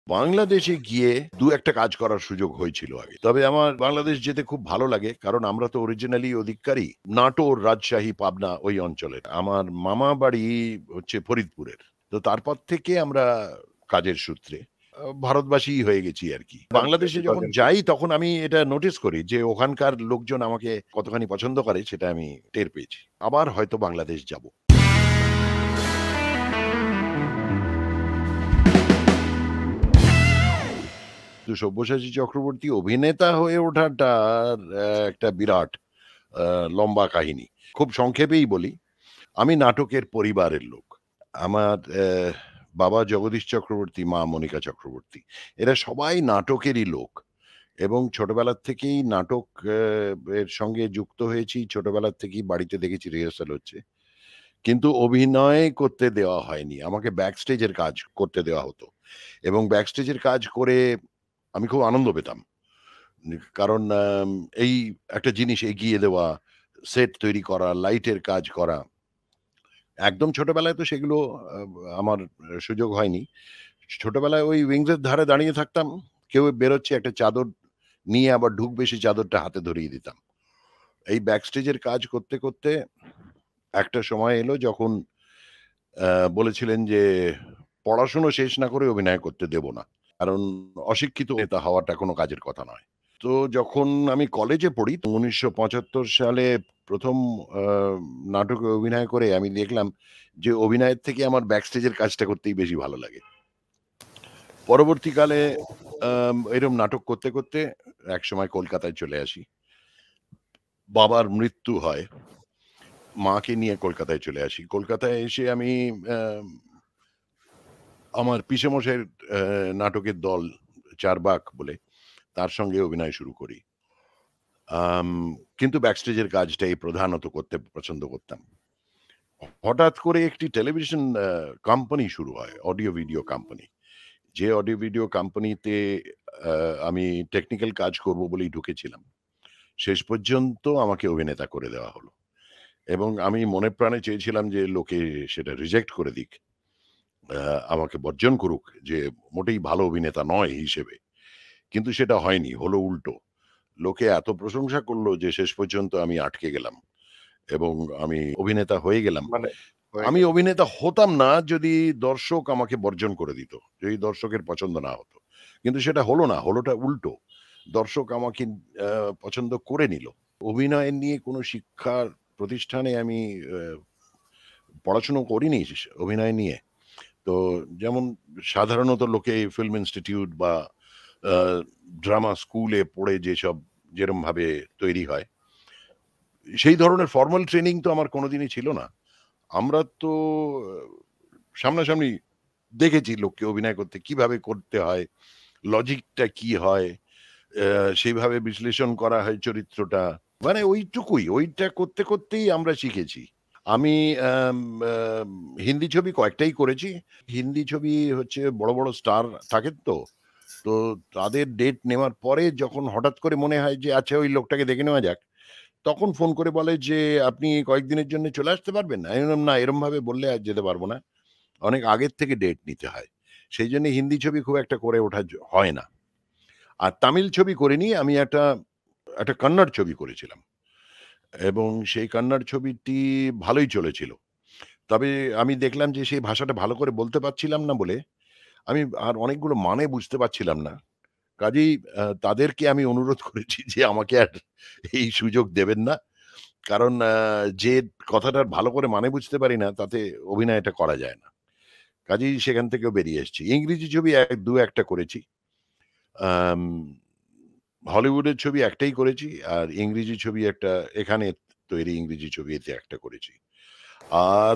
বাংলাদেশে গিয়ে ২-১ টা কাজ করার সুযোগ হয়েছিল আগে। তবে আমার বাংলাদেশ যেতে খুব ভালো লাগে। কারণ আমরা তো অরিজিনালি ওদিককারই। নাটোর, রাজশাহী, পাবনা ওই অঞ্চলের। আমার মামা বাড়ি হচ্ছে ফরিদপুরের। তো তারপর থেকে আমরা কাজের সূত্রে ভারতবাসীই হয়ে গেছি আরকি। বাংলাদেশে যখন যাই তখন আমি এটা নোটিস করি যে ওখানকার লোকজন আমাকে কতখানি পছন্দ করে সেটা আমি টের পেয়েছি। আবার হয়তো বাংলাদেশ যাব। তো সব্যসাচী চক্রবর্তী অভিনেতা হয়ে ওঠাটার একটা বিরাট আ লম্বা কাহিনী। খুব সংক্ষেপেই বলি, আমি নাটকের পরিবারের লোক। আমার বাবা জগদীশ চক্রবর্তী, মা মনিকা চক্রবর্তী। এরা সবাই নাটকেরই লোক এবং ছোটবেলার থেকেই নাটক এর সঙ্গে যুক্ত হয়েছি। ছোটবেলার থেকেই বাড়িতে দেখেছি রিহার্সাল হচ্ছে। কিন্তু অভিনয় করতে দেওয়া হয়নি। আমাকে ব্যাক স্টেজের কাজ করতে দেওয়া হতো এবং ব্যাক স্টেজের কাজ করে আমি খুব আনন্দ পেতাম। কারণ এই একটা জিনিস এগিয়ে দেওয়া, সেট তৈরি করা, লাইটের কাজ করা। একদম ছোটবেলায় তো সেগুলো আ আমার সুযোগ হয়নি। ছোটবেলায় ওই উইংস এর ধারে দাঁড়িয়ে থাকতাম। কেউ বেরোচ্ছে একটা চাদর নিয়ে আবার ঢুকবে সেই চাদরটা হাতে ধরিয়ে দিতাম। এই ব্যাক স্টেজের কাজ করতে, করতে একটা সময় এলো যখন বলেছিলেন যে, "পড়াশোনা শেষ না করে অভিনয় করতে দেব না।" কারণ অশিক্ষিত নেতা হওয়াটা কোনো কাজের কথা নয়। তো যখন আমি কলেজে পড়ি ১৯৭৫ সালে ১ম আ নাটকে অভিনয় করে আমি দেখলাম যে অভিনয়ের থেকে আমার ব্যাক স্টেজের কাজটা করতেই বেশি ভালো লাগে। পরবর্তীকালে এরম নাটক করতে, করতে একসময় কলকাতায় চলে আসি। বাবার মৃত্যু হয়। মাকে নিয়ে কলকাতায় চলে আসি। কলকাতায় এসে আমি আম আমার পিসেমশাইয়ের নাটকের দল 'চারবাক' বলে তার সঙ্গে অভিনয় শুরু করি। আম কিন্তু ব্যাকস্টেজের কাজটাই প্রধানত করতে পছন্দ করতাম। হঠাৎ করে একটি টেলিভিশন কোম্পানি শুরু হয়, অডিও ভিডিও কোম্পানি। যে অডিও ভিডিও কোম্পানিতে আ আমি টেকনিক্যাল কাজ করব বলেই ঢুকেছিলাম। শেষ পর্যন্ত আমাকে অভিনেতা করে দেওয়া হলো। এবং আমি মনে প্রাণে চেয়েছিলাম যে লোকে সেটা রিজেক্ট করে দিক। আমাকে বর্জন করুক যে মোটেই ভালো অভিনেতা নয় হিসেবে। কিন্তু সেটা হয়নি, হলো উল্টো। লোকে এত প্রশংসা করল যে শেষ পর্যন্ত আমি আটকে গেলাম এবং আমি অভিনেতা হয়ে গেলাম। মানে হয়ে আমি গেল। অভিনেতা হতাম না যদি দর্শক আমাকে বর্জন করে দিত। যদি দর্শকের পছন্দ না হতো। কিন্তু সেটা হলো না, হলোটা উল্টো। দর্শক আমাকে আ পছন্দ করে নিল। অভিনয় নিয়ে কোনো শিক্ষার প্রতিষ্ঠানে আমি আ পড়াশুনো করিনি অভিনয় নিয়ে। তো যেমন সাধারণত লোকে ফিল্ম ইনস্টিটিউট বা আ ড্রামা স্কুলে পড়ে যেরমভাবে তৈরি হয়, সেই ধরনের ফরমাল ট্রেনিং তো আমার কোনদিনই ছিল না। আমরা তো আহ, সামনাসামনি দেখেছি লোককে অভিনয় করতে, কিভাবে করতে হয়, লজিকটা কি হয়, সেইভাবে বিশ্লেষণ করা হয় চরিত্রটা। মানে ওইটুকুই, ওইটা করতে, করতেই আমরা শিখেছি। আমি আম আম হিন্দি ছবি কয়েকটাই করেছি। হিন্দি ছবি হচ্ছে বড়, বড় স্টার থাকেন তো। তো তাদের ডেট নেওয়ার পরে যখন হঠাৎ করে মনে হয় যে আচ্ছা ওই লোকটাকে দেখে নেওয়া যাক। তখন ফোন করে বলে যে, "আপনি কয়েকদিনের জন্য চলে আসতে পারবেন?" আমি বললাম, "না, এরমভাবে বললে আর যেতে পারব না। অনেক আগের থেকে ডেট নিতে হয়।" সেইজন্য হিন্দি ছবি খুব একটা করে ওঠা হয় না। আর তামিল ছবি করিনি। আমি একটা কন্নড় ছবি করেছিলাম এবং সেই কন্নড় ছবিটি ভালোই চলেছিল। তবে আমি দেখলাম যে সেই ভাষাটা ভালো করে বলতে পারছিলাম না বলে, আমি আর অনেকগুলো মানে বুঝতে পারছিলাম না। কাজেই তাদেরকে আমি অনুরোধ করেছি যে আমাকে আর এই সুযোগ দেবেন না। কারণ যে কথাটার ভালো করে মানে বুঝতে পারি না, তাতে অভিনয়টা করা যায় না। কাজেই সেখান থেকেও বেরিয়ে এসেছি। ইংরেজি ছবি ২-১ টা করেছি। আম হলিউডের ছবি একটাই করেছি। আর ইংরেজি ছবি একটা এখানে তৈরি ইংরেজি ছবি এতে একটা করেছি। আর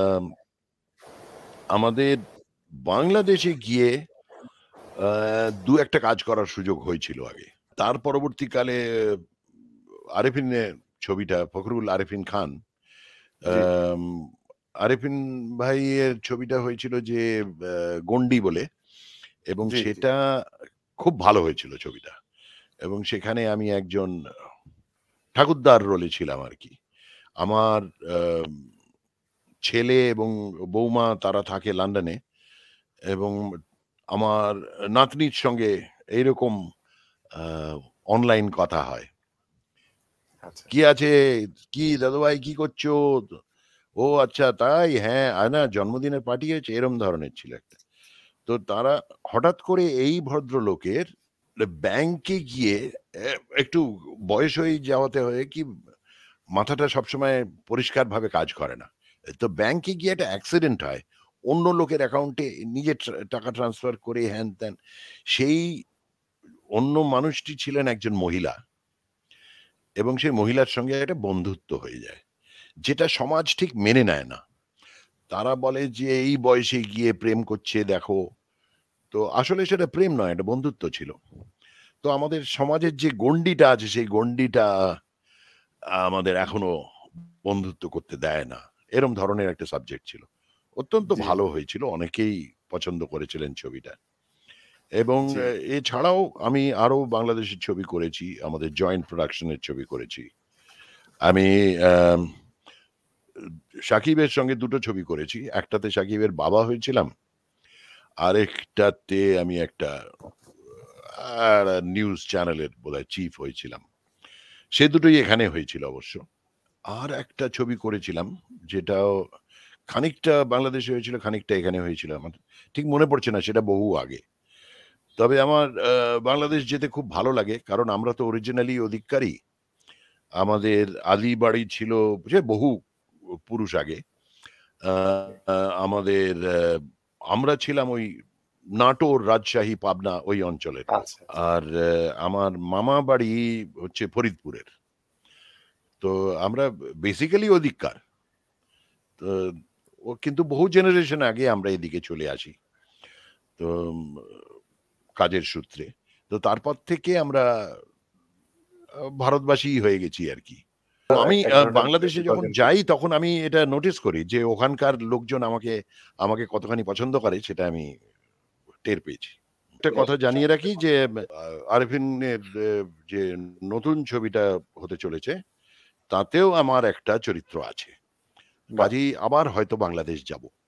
আমাদের বাংলাদেশে গিয়ে আ ২-১ টা কাজ করার সুযোগ হয়েছিল আগে। তার পরবর্তীকালে আরেফিনের ছবিটা ফখরুল আরেফিন খান, জি, জি। আম আরেফিন ভাইয়ের ছবিটা হয়েছিল যে 'গন্ডি' বলে এবং জি, জি। সেটা খুব ভালো হয়েছিল ছবিটা। এবং সেখানে আমি একজন ঠাকুরদার রোলে ছিলাম আরকি। আমার আম ছেলে এবং বৌমা তারা থাকে লন্ডনে এবং আমার নাতনির সঙ্গে এইরকম অনলাইন কথা হয়। আচ্ছা। কি আছে? কি দাদুভাই কি করছো? ও আচ্ছা তাই? হ্যাঁ, না জন্মদিনের পার্টি হয়েছে? এরম ধরনের ছিল একটা। তো তারা হঠাৎ করে এই ভদ্রলোকের ব্যাংকে গিয়ে এ একটু বয়স হয়ে যাওয়াতে হয়ে কি মাথাটা সবসময় পরিষ্কারভাবে কাজ করে না। তো ব্যাংকে গিয়ে একটা অ্যাক্সিডেন্ট হয়। অন্য লোকের অ্যাকাউন্টে নিজে টাকা ট্রান্সফার করে হ্যান-ত্যান। সেই অন্য মানুষটি ছিলেন একজন মহিলা এবং সেই মহিলার সঙ্গে একটা বন্ধুত্ব হয়ে যায়। যেটা সমাজ ঠিক মেনে নেয় না। তারা বলে যে এই বয়সে গিয়ে প্রেম করছে দেখো। তো আসলে সেটা প্রেম নয়, এটা বন্ধুত্ব ছিল। তো আমাদের সমাজের যে গণ্ডিটা আছে সেই গণ্ডিটা আমাদের এখনো বন্ধুত্ব করতে দেয় না। এরম ধরনের একটা সাবজেক্ট ছিল। অত্যন্ত জি, ভালো হয়েছিল। অনেকেই পছন্দ করেছিলেন ছবিটা। এবং জি। এছাড়াও আমি আরো বাংলাদেশের ছবি করেছি। আমাদের জয়েন্ট প্রোডাকশন এর ছবি করেছি। আমি আম শাকিবের সঙ্গে ২ টো ছবি করেছি। একটাতে শাকিবের বাবা হয়েছিলাম। আরেকটাতে আমি একটা নিউজ চ্যানেলের বোধহয় চিফ হয়েছিলাম। সে দুটোই এখানে হয়েছিল অবশ্য। আর একটা ছবি করেছিলাম যেটাও খানিকটা বাংলাদেশে হয়েছিল, খানিকটা এখানে হয়েছিল। আমার ঠিক মনে পড়ছে না, সেটা বহু আগে। তবে আমার বাংলাদেশ যেতে খুব ভালো লাগে। কারণ আমরা তো অরিজিনালি ওদিককারই। আমাদের আদি বাড়ি ছিল যে বহু পুরুষ আগে। আ আ আমাদের আমরা ছিলাম ওই নাটোর, রাজশাহী, পাবনা ওই অঞ্চলের। আচ্ছা, আচ্ছা। আর আমার মামা বাড়ি হচ্ছে ফরিদপুরের। তো আমরা বেসিক্যালি ওদিককার। তো ও কিন্তু বহু জেনারেশন আগে আমরা এদিকে চলে আসি। তো কাজের সূত্রে। তো তারপর থেকে আমরা ভারতবাসীই হয়ে গেছি আরকি। তো আমি এক ধরনের বাংলাদেশে যখন রিপ্রেজেন্ট যাই করছে। তখন আমি এটা নোটিস করি যে ওখানকার লোকজন আমাকে কতখানি পছন্দ করে সেটা আমি টের পেয়েছি। একটা কথা জানিয়ে রাখি যে আরেফিনের যে নতুন ছবিটা হতে চলেছে তাতেও আমার একটা চরিত্র আছে। বাহ! কাজেই আবার হয়তো বাংলাদেশ যাব।